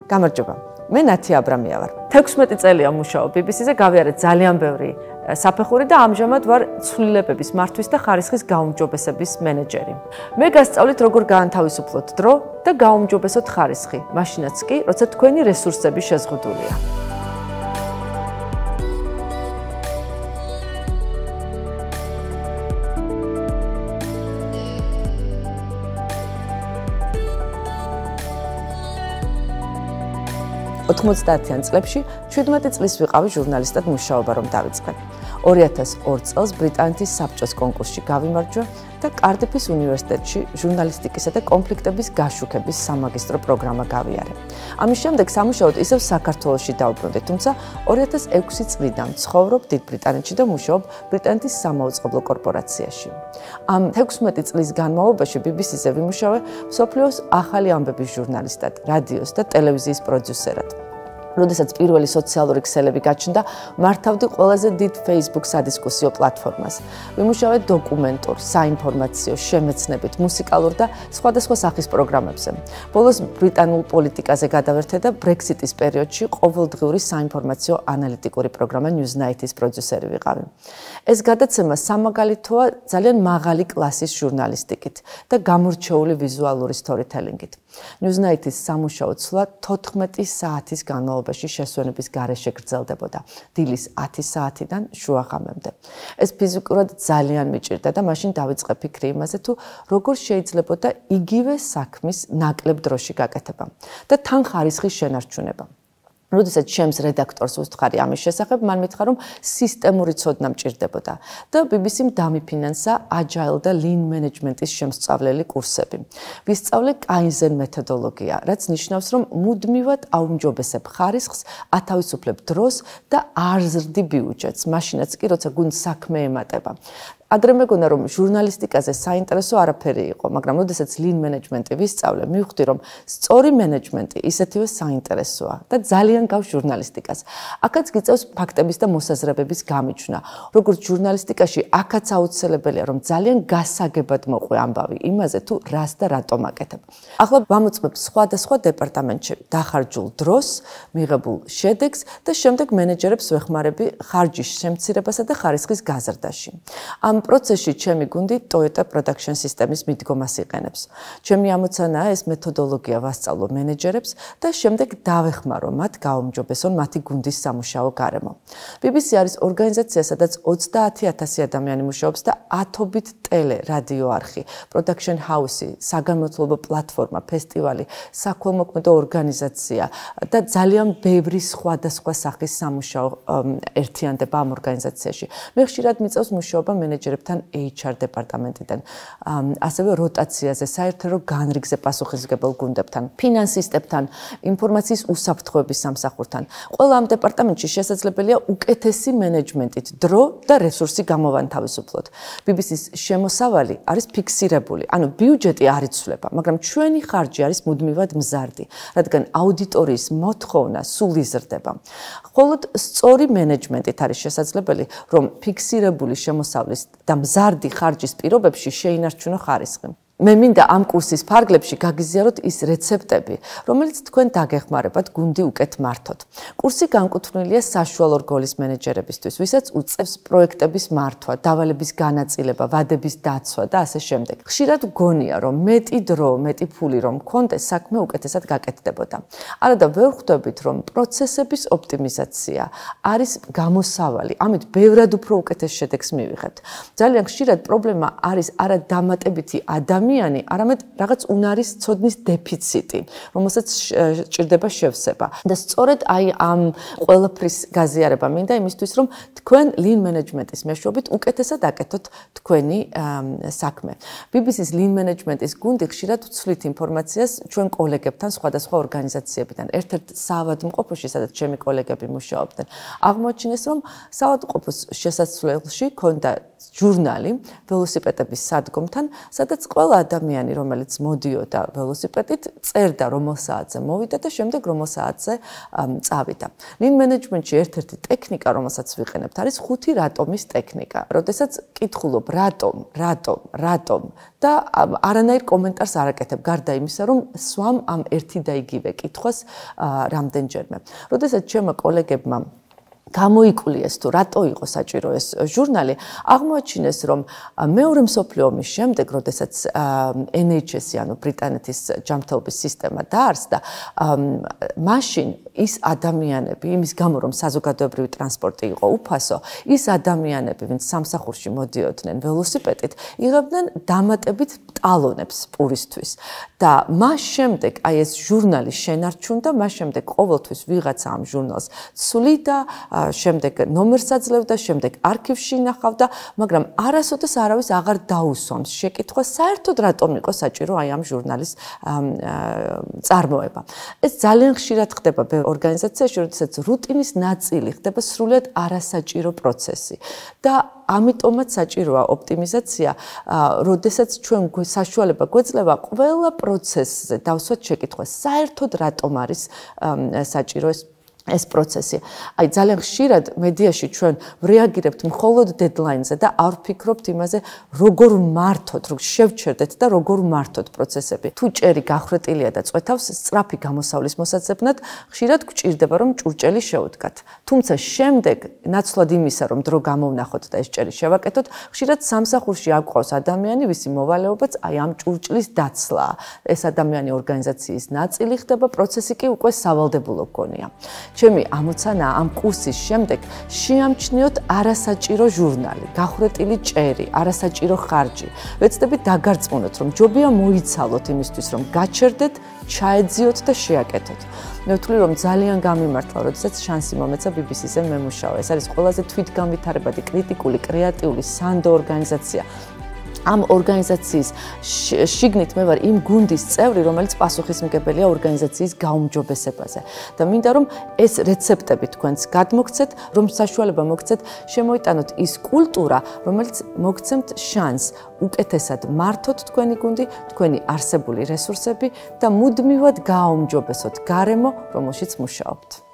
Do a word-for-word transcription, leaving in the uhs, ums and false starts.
გამარჯობა. მე ნათი აბრამია ვარ. თექვსმეტი წელია მუშაობ ბი ბი სი-ზე, გავიარეთ ძალიან ბევრი საფეხური და ამჟამად ვარ ცვლილებების მართვის და ხარისხის გაუმჯობესების მენეჯერი. მე გასწავლით როგორ გაანთავისუფლოთ დრო და გაუმჯობესოთ ხარისხი, მაშინაც კი, როცა თქვენი რესურსები შეზღუდულია. ოთხმოცდაათიან წლებში შვიდმეტი წლის ვიყავი ჟურნალისტად მუშაობა რომ დავიწყე. ორი ათას ორ წელს ბრიტანეთის საბჭოს კონკურსში გავიმარჯვა და კარდიფის უნივერსიტეტში ჟურნალისტიკისა და კონფლიქტების გაშუქების სამაგისტრო პროგრამა გავიარე. ამის შემდეგ სამუშაოდ ისევ საქართველოში დავბრუნდი, თუმცა ორი ათას ექვსი წლიდან ცხოვრობ დიდ ბრიტანეთში და მუშაობ ბრიტანეთის სამაუწყებლო კორპორაციაში. ამ თექვსმეტი წლის განმავლობაში ბი ბი სი-ზე ვიმუშავე მსოფლიოს ახალი ამბების ჟურნალისტად, რადიოს და ტელევიზიის პროდიუსერად. როდესაც პირველი სოციალური ქსელები გაჩნდა, მართავდი ყველაზე დიდ Facebook სადისკუსიო პლატფორმას. ვიმუშავე დოკუმენტურ, საინფორმაციო, შემეცნებით, მუსიკალურ და სხვადასხვა სახის პროგრამებზე. ბოლოს ბრიტანულ პოლიტიკაზე გადავერთე და Brexit-ის პერიოდში ყოველდღიური საინფორმაციო ანალიტიკური პროგრამა Newsnight-ის პროდიუსერი ვიყავი. ეს გადაცემა სამაგალითოა ძალიან მაღალი კლასის ჟურნალისტიკით და გამორჩეული ვიზუალური სტორითელინგით. Newsnight-ის სამუშაო ცვლა თოთხმეტი საათის განმავლობაში შესვენების გარეშე გრძელდებოდა, დილის ათი საათიდან შუაღამემდე. ეს ფიზიკურად ძალიან მიჭირდა და მაშინ დავიწყე ფიქრი იმაზე, თუ როგორ შეიძლებოდა იგივე საქმის ნაკლებ დროში გაკეთება და თან ხარისხის შენარჩუნება. როდესაც ჩემს რედაქტორს ვუსთხარი ამის შესახებ, მან მითხრა, რომ სისტემური ცოდნა მჭირდებოდა და ბი ბი სი-მ დამიფინანსა Agile და Lean Management-ის შემსწავლელი კურსები. ვისწავლე Kaizen მეთოდოლოგია, რაც ნიშნავს, რომ მუდმივად აუმჯობესებ ხარისხს, ათავისუფლებ დროს და არ ზრდი ბიუჯეტს, მაშინაც კი, როცა გუნდ საქმე ემატება. ადრე მეგონა რომ ჟურნალისტიკაზე საინტერესო არაფერი იყო, მაგრამ როდესაც Lean Management-ი ვისწავლე, მივხვდი რომ სწორი მენეჯმენტი ისეთივე საინტერესოა და ძალიან გავს ჟურნალისტიკას. აქაც გიწევს ფაქტების და მოსაზრებების გამიჩვნა. როგორც ჟურნალისტიკაში, აქაც აუცილებელია რომ ძალიან გასაგებად მოყვე ამბავი იმაზე თუ რას და რატომ აკეთებ. ახლა ვამოწმებ სხვადასხვა დეპარტამენტში დახარჯულ დროს, მიღებულ შედეგს და შემდეგ მენეჯერებს ვეხმარები ხარჯის შემცირებასა და ხარისხის გაზრდაში. ამ პროცესში ჩემი გუნდი Toyota Production Systems მიდგომას იყენებს. ჩემი ამოცანაა ეს მეთოდოლოგია ვასწავლო მენეჯერებს და შემდეგ დავეხმარო მათ გაუმჯობესონ მათი გუნდის სამუშაო გარემო. ბი ბი სი არის ორგანიზაცია, სადაც ოცდაათი ათასი ადამიანი მუშაობს და ათობით ტელე, რადიო არხი, production house-ი, საგანმანათლებლო პლატფორმა, ფესტივალი, საქველმოქმედო ორგანიზაცია და ძალიან ბევრი სხვადასხვა სახის სამუშაო ერთიანდება ამ ორგანიზაციაში. მე ხშირად მიწევს მუშაობა მენეჯერებთან ეიჩ არ დეპარტამენტიდან, ასევე როტაციაზე, საერთო განრიგზე პასუხისმგებელ გუნდებთან, ფინანსისტებთან, ინფორმაციის უსაფრთხოების სამსახურთან. ყველა ამ დეპარტამენტში შესაძლებელია უკეთესი მენეჯმენტით დრო და რესურსი გამოვანთავისუფლოთ. ბი ბი სი-ის შემოსავალი არის ფიქსირებული, ანუ ბიუჯეტი არ იცვლება, მაგრამ ჩვენი ხარჯი არის მუდმივად მზარდი, რადგან აუდიტორიის მოთხოვნა სულ იზრდება. მხოლოდ სწორი მენეჯმენტით არის შესაძლებელი, რომ ფიქსირებული შემოსავლის და მზარდი ხარჯის პირობებში შეინარჩუნო ხარისხი. მე მინდა ამ კურსის ფარგლებში გაგიზიაროთ ის რეცეპტები, რომელიც თქვენ დაგეხმარებათ გუნდი უკეთ მართოთ. კურსი განკუთვნილია საშუალო რგოლის მენეჯერებისთვის, ვისაც უწევს პროექტების მართვა, დავალების განაწილება, ვადების დაცვა და ასე შემდეგ. ხშირად გონია, რომ მეტი დრო, მეტი ფული რომ მქონდეს, საქმე უკეთესად გაკეთდებოდა. არადა ვერ ხვდებით, რომ პროცესების ოპტიმიზაცია არის გამოსავალი, ამით ბევრად უფრო უკეთეს შედეგს მივიღებთ. ძალიან ხშირად პრობლემა არის არა დამატებითი ადამიანი, არამედ რაღაც უნარის ცოდნის დეფიციტი, რომელსაც ჭირდება შევსება. და სწორედ აი ამ ყველაფრის გაზიარება მინდა იმისთვის, რომ თქვენ Lean Management-ის მეშვეობით უკეთესად აკეთოთ თქვენი საქმე. ბი ბი სი-ის Lean Management-ის გუნდი ხშირად ვცვლით ინფორმაციას ჩვენ კოლეგებთან სხვადასხვა ორგანიზაციებიდან. ერთ-ერთ საავადმყოფოში, სადაც ჩემი კოლეგები მუშაობდნენ, აღმოაჩინეს, რომ საავადმყოფოს შესასვლელში ქონდა ჟურნალი ველოსიპედების სადგომთან, სადაც ყველა ადამიანი, რომელიც მოდიოდა ველოსიპედით, წერდა რომელ საათზე მოვიდა და შემდეგ რომელ საათზე წავიდა. Lean management-ში ერთ-ერთი ტექნიკა, რომელსაც ვიყენებთ, არის ხუთი რატომის ტექნიკა. როდესაც კითხულობ რატომ, რატომ, რატომ და არანაირ კომენტარს არ აკეთებ, გარდა იმისა, რომ სვამ ამ ერთი და იგივე კითხვას რამდენჯერმე. როდესაც ჩემო კოლეგებმა გამოიკულიეს თუ რატო იყო საჭირო ეს ჟურნალი, აღმოაჩინეს, რომ მეორე მსოფლიო ომის შემდეგ, როდესაც N H S-ი, ანუ ბრიტანეთის ჯანმრთელობის სისტემა დაარსდა, მაშინ ის ადამიანები, იმის გამო, რომ საზოგადოებრივი ტრანსპორტი იყო უფასო, ის ადამიანები, ვინც სამსახურში მოდიოდნენ ველოსიპედით, იღებდნენ დამატებით ტალონებს პურისთვის. და მას შემდეგ, აი ეს ჟურნალი შენარჩუნდა, მას შემდეგ ყოველთვის ვიღაცა ამ ჟურნალს ცვლიდა, შემდეგ ნომერს აძლევდა, შემდეგ არქივში ინახავდა, მაგრამ არასოდეს არავის აღარ დაუსვამს შეკითხვას, საერთოდ რატომ იყო საჭირო აი ამ ჟურნალის წარმოება. ეს ძალიან ხშირად ხდება ორგანიზაციაში, როდესაც რუტინის ნაწილი ხდება სრულიად არასაჭირო პროცესი და ამიტომაც საჭიროა ოპტიმიზაცია, როდესაც ჩვენ საშუალება გვეძლევა ყველა პროცესზე დავსვათ შეკითხვას, საერთოდ რატომ არის საჭირო ეს ეს პროცესი. Აი ძალიან ხშირად მედიაში ჩვენ რეაგირებთ მხოლოდ დედლაინზე და არ ვფიქრობთ იმაზე, როგორ მართოთ, როგორ შევჩერდეთ და როგორ მართოთ პროცესები. თუ ჭერი გახრეტილია და წვეთავს სწრაფი გამოსავლის მოსაძებნად, ხშირად გვჭირდება რომ ჭურჭელი შევდგათ. თუმცა შემდეგ, ნაცვლად იმისა, რომ დრო გამოვნახოთ და ეს ჭერი შევაკეთოთ, ხშირად სამსახურში აკვავს ადამიანი, ვისი მოვალეობაც აი ამ ჭურჭლის დაცლაა. ეს ადამიანი ორგანიზაციის ნაწილი ხდება, პროცესი კი უკვე სავალდებულო გონია. ჩემი ამოცანა ამ კურსის შემდეგ შეამჩნიოთ არასაჭირო ჟურნალი, გახრეტილი ჭერი, არასაჭირო ხარჯი. ვეცდებით დაგარწმუნოთ, რომ ჯობია მოიცალოთ იმისთვის, რომ გაჩერდეთ, ჩაეძიოთ და შეაკეთოთ. მე ვთვლი, რომ ძალიან გამიმართლა, როდესაც შანსი მომეცა B B C-ზე მემუშავა. ეს არის ყველაზე თვითგამვითარებადი, კრიტიკული, კრეატიული სანდო ორგანიზაცია. ამ ორგანიზაციის შიგნით მე ვარ იმ გუნდის წევრი, რომელიც პასუხისმგებელია ორგანიზაციის გაუმჯობესებაზე. და მინდა რომ ეს რეცეპტები თქვენს გადმოგცეთ, რომ საშუალება მოგცეთ შემოიტანოთ ის კულტურა, რომელიც მოგცემთ შანსს უკეთესად მართოთ თქვენი გუნდი, თქვენი არსებული რესურსები და მუდმივად გააუმჯობესოთ გარემო, რომელშიც მუშაობთ.